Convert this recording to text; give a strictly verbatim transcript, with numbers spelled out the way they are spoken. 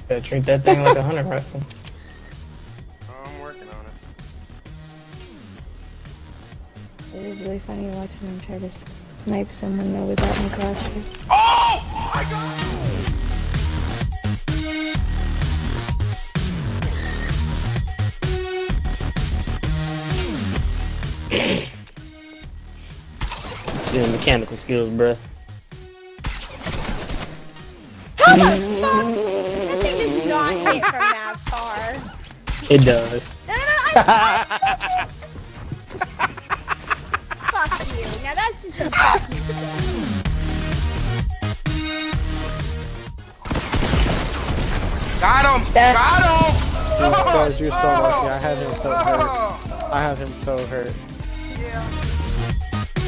Gotta treat that thing like a hunter rifle. Oh, I'm working on it. It is really funny watching him try to s snipe someone though without any crosshairs. Oh! Oh my god! Yeah, mechanical skills, bruh. How the fuck? That thing does not hit from that far. It does. No, no, no, I, I, fuck you. Now that's just some fuck you shit. Got him! That Got him! Dude, guys, you're so lucky. I have him so hurt. I have him so hurt. Yeah.